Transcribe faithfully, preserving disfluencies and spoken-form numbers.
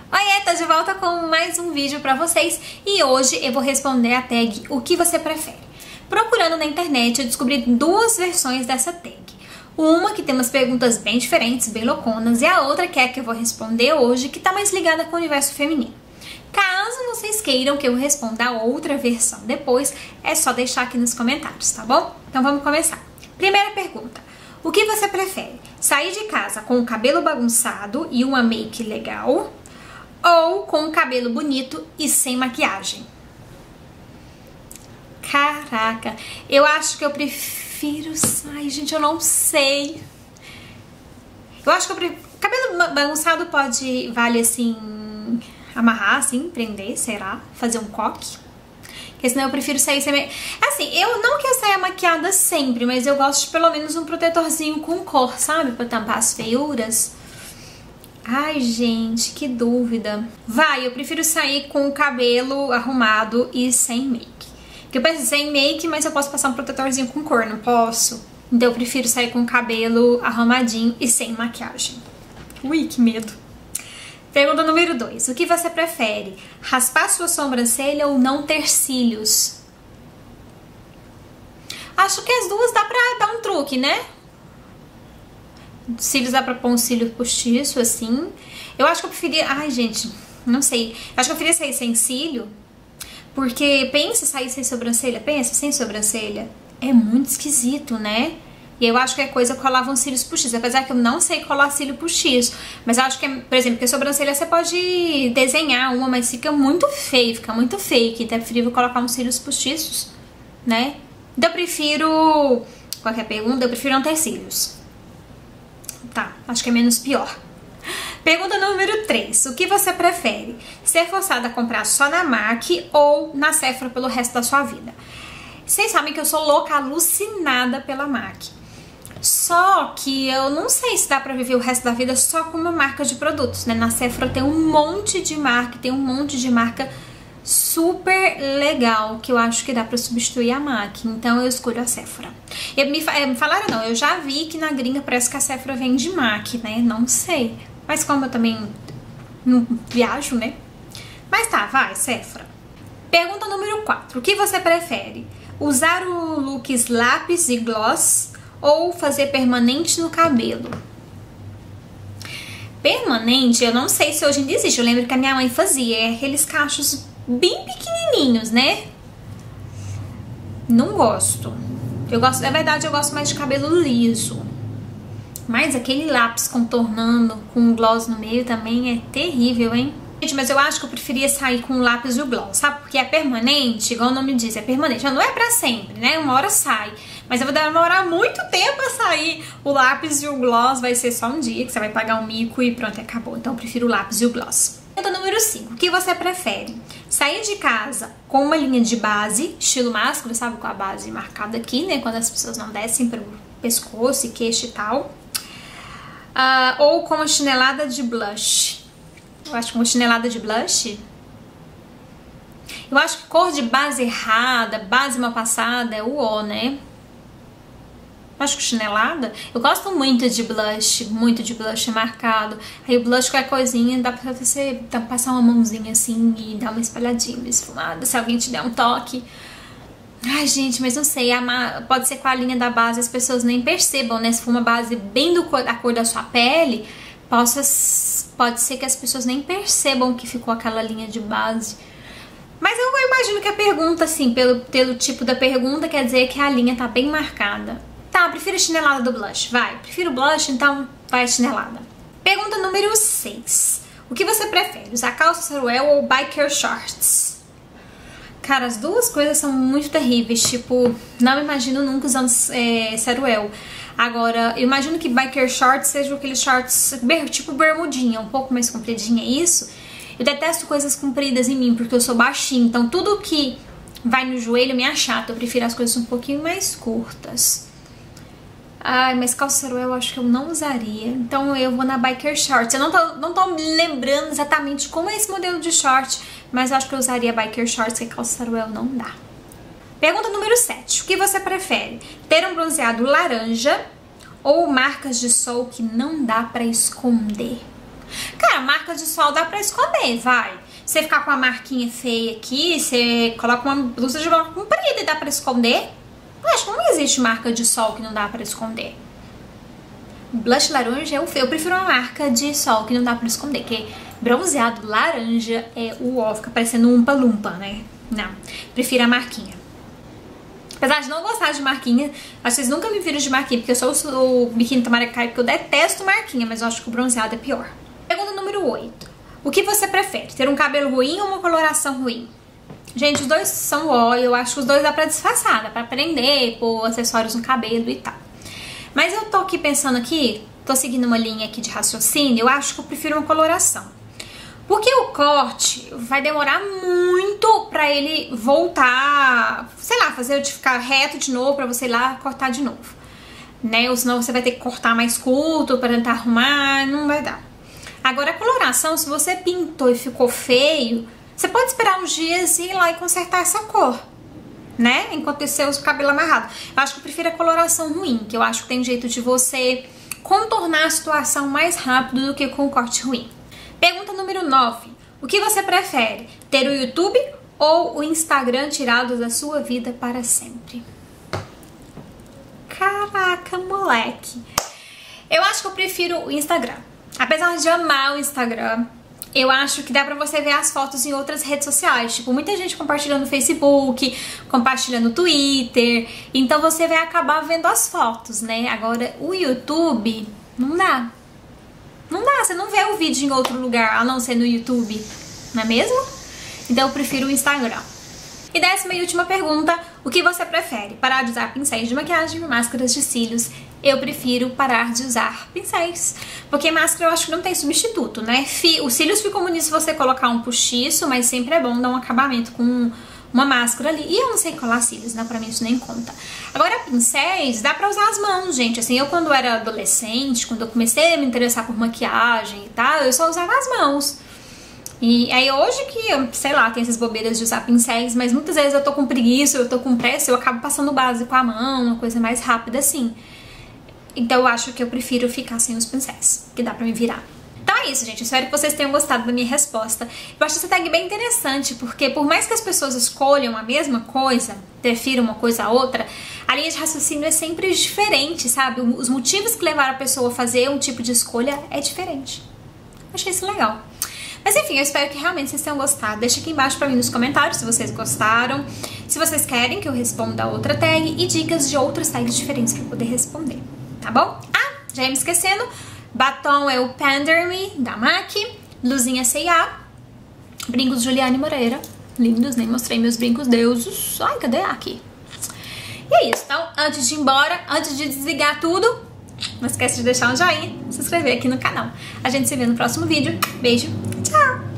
Oiê, tô de volta com mais um vídeo pra vocês e hoje eu vou responder a tag O que você prefere? Procurando na internet eu descobri duas versões dessa tag. Uma que tem umas perguntas bem diferentes, bem louconas, e a outra que é a que eu vou responder hoje, que tá mais ligada com o universo feminino. Caso vocês queiram que eu responda a outra versão depois, é só deixar aqui nos comentários, tá bom? Então vamos começar. Primeira pergunta. O que você prefere? Sair de casa com o cabelo bagunçado e uma make legal? Ou com o cabelo bonito e sem maquiagem? Caraca, eu acho que eu prefiro... Ai, gente, eu não sei. Eu acho que eu prefiro... Cabelo bagunçado pode, vale assim, amarrar, assim, prender, será? Fazer um coque. Porque senão eu prefiro sair sem... Assim, eu não quero sair maquiada sempre, mas eu gosto de pelo menos um protetorzinho com cor, sabe? Pra tampar as feiuras. Ai, gente, que dúvida. Vai, eu prefiro sair com o cabelo arrumado e sem make. Porque eu penso sem make, mas eu posso passar um protetorzinho com cor, não posso? Então eu prefiro sair com o cabelo arrumadinho e sem maquiagem. Ui, que medo. Pergunta número dois. O que você prefere? Raspar sua sobrancelha ou não ter cílios? Acho que as duas dá pra dar um truque, né? Cílios dá pra pôr um cílio postiço, assim. Eu acho que eu preferia... Ai, gente, não sei. Acho que eu preferia sair sem cílio. Porque pensa sair sem sobrancelha. Pensa, sem sobrancelha. É muito esquisito, né? E eu acho que é coisa que colava uns cílios postiços. Apesar que eu não sei colar cílio postiço. Mas eu acho que, por exemplo, que a sobrancelha você pode desenhar uma, mas fica muito feio, fica muito fake. Então é preferível colocar uns cílios postiços, né? Então eu prefiro... Qualquer pergunta, eu prefiro não ter cílios. Tá, acho que é menos pior. Pergunta número três. O que você prefere? Ser forçada a comprar só na MAC ou na Sephora pelo resto da sua vida? Vocês sabem que eu sou louca, alucinada pela MAC. Só que eu não sei se dá pra viver o resto da vida só com uma marca de produtos, né? Na Sephora tem um monte de marca, tem um monte de marca super legal, que eu acho que dá pra substituir a MAC. Então eu escolho a Sephora. E me, me falaram não, eu já vi que na gringa parece que a Sephora vende MAC, né? Não sei. Mas como eu também não viajo, né? Mas tá, vai, Sephora. Pergunta número quatro. O que você prefere? Usar o looks lápis e gloss ou fazer permanente no cabelo? Permanente, eu não sei se hoje ainda existe. Eu lembro que a minha mãe fazia. É aqueles cachos bem pequenininhos, né? Não gosto. Eu gosto, na verdade, eu gosto mais de cabelo liso. Mas aquele lápis contornando com um gloss no meio também é terrível, hein? Gente, mas eu acho que eu preferia sair com o lápis e o gloss, sabe? Porque é permanente, igual o nome diz, é permanente. Não é pra sempre, né? Uma hora sai. Mas eu vou demorar muito tempo a sair. O lápis e o gloss vai ser só um dia, que você vai pagar um mico e pronto, acabou. Então eu prefiro o lápis e o gloss. Pergunta número cinco. O que você prefere? Sair de casa com uma linha de base, estilo máscara, sabe? Com a base marcada aqui, né? Quando as pessoas não descem pro pescoço e queixo e tal. Uh, ou com uma chinelada de blush. Eu acho que uma chinelada de blush... Eu acho que cor de base errada, base mal passada é o ó, né? Eu acho que chinelada... Eu gosto muito de blush, muito de blush marcado. Aí o blush, qualquer coisinha, dá pra você dá pra passar uma mãozinha assim e dar uma espalhadinha esfumada. Se alguém te der um toque... Ai, gente, mas não sei, a, pode ser com a linha da base as pessoas nem percebam, né? Se for uma base bem do, da cor da sua pele, possa, pode ser que as pessoas nem percebam que ficou aquela linha de base. Mas eu imagino que a pergunta, assim, pelo, pelo tipo da pergunta, quer dizer que a linha tá bem marcada. Tá, prefiro a chinelada do blush, vai. Prefiro blush, então vai a chinelada. Pergunta número seis. O que você prefere, usar calça saruel ou biker shorts? Cara, as duas coisas são muito terríveis, tipo, não me imagino nunca usando é, saruel. Agora, eu imagino que biker shorts sejam aqueles shorts tipo bermudinha, um pouco mais compridinha, isso. Eu detesto coisas compridas em mim, porque eu sou baixinha, então tudo que vai no joelho me achata. Eu prefiro as coisas um pouquinho mais curtas. Ai, mas calça saruel eu acho que eu não usaria. Então eu vou na biker shorts. Eu não tô, não tô me lembrando exatamente como é esse modelo de short, mas eu acho que eu usaria biker shorts, que calça saruel não dá. Pergunta número sete. O que você prefere? Ter um bronzeado laranja ou marcas de sol que não dá pra esconder? Cara, marca de sol dá pra esconder, vai. Você ficar com uma marquinha feia aqui, você coloca uma blusa de manga comprida e dá pra esconder. Eu acho que não existe marca de sol que não dá pra esconder. Blush laranja é o feio. Eu prefiro uma marca de sol que não dá pra esconder, que bronzeado laranja é o ó, fica parecendo um umpa-lumpa, né? Não, prefiro a marquinha. Apesar de não gostar de marquinha, acho que vocês nunca me viram de marquinha, porque eu sou o, o biquíni tamaracai, porque eu detesto marquinha, mas eu acho que o bronzeado é pior. Pergunta número oito. O que você prefere? Ter um cabelo ruim ou uma coloração ruim? Gente, os dois são ó, eu acho que os dois dá pra disfarçar, dá pra prender, pôr acessórios no cabelo e tal. Mas eu tô aqui pensando aqui, tô seguindo uma linha aqui de raciocínio, eu acho que eu prefiro uma coloração. Porque o corte vai demorar muito pra ele voltar, sei lá, fazer eu ficar reto de novo, pra você ir lá cortar de novo, né? Ou senão você vai ter que cortar mais curto pra tentar arrumar, não vai dar. Agora a coloração, se você pintou e ficou feio, você pode esperar uns dias e ir lá e consertar essa cor, né? Enquanto você usa o cabelo amarrado. Eu acho que eu prefiro a coloração ruim, que eu acho que tem jeito de você contornar a situação mais rápido do que com o corte ruim. Pergunta número nove. O que você prefere? Ter o YouTube ou o Instagram tirado da sua vida para sempre? Caraca, moleque. Eu acho que eu prefiro o Instagram. Apesar de amar o Instagram, eu acho que dá pra você ver as fotos em outras redes sociais. Tipo, muita gente compartilhando no Facebook, compartilhando no Twitter. Então você vai acabar vendo as fotos, né? Agora, o YouTube, não dá. Não dá, você não vê o vídeo em outro lugar, a não ser no YouTube, não é mesmo? Então eu prefiro o Instagram. E décima e última pergunta, o que você prefere? Parar de usar pincéis de maquiagem ou máscaras de cílios? Eu prefiro parar de usar pincéis, porque máscara eu acho que não tem substituto, né? Os cílios ficam bonitos se você colocar um postiço, mas sempre é bom dar um acabamento com uma máscara ali. E eu não sei colar cílios, né? Pra mim isso nem conta. Agora, pincéis, dá pra usar as mãos, gente. Assim, eu quando era adolescente, quando eu comecei a me interessar por maquiagem e tal, eu só usava as mãos. E aí hoje que, sei lá, tem essas bobeiras de usar pincéis, mas muitas vezes eu tô com preguiça, eu tô com pressa, eu acabo passando base com a mão, uma coisa mais rápida assim. Então eu acho que eu prefiro ficar sem os pincéis, que dá pra me virar. Então é isso, gente. Eu espero que vocês tenham gostado da minha resposta. Eu acho essa tag bem interessante, porque por mais que as pessoas escolham a mesma coisa, prefiram uma coisa a outra, a linha de raciocínio é sempre diferente, sabe? Os motivos que levaram a pessoa a fazer um tipo de escolha é diferente. Achei isso legal. Mas enfim, eu espero que realmente vocês tenham gostado. Deixa aqui embaixo pra mim nos comentários se vocês gostaram, se vocês querem que eu responda a outra tag e dicas de outras tags diferentes pra eu poder responder, tá bom? Ah, já ia me esquecendo. Batom é o Pander Me, da MAC. Luzinha C e A. Brincos Juliane Moreira. Lindos, nem mostrei meus brincos deuses. Ai, cadê aqui? E é isso, então, antes de ir embora, antes de desligar tudo, não esquece de deixar um joinha, se inscrever aqui no canal. A gente se vê no próximo vídeo. Beijo, tchau!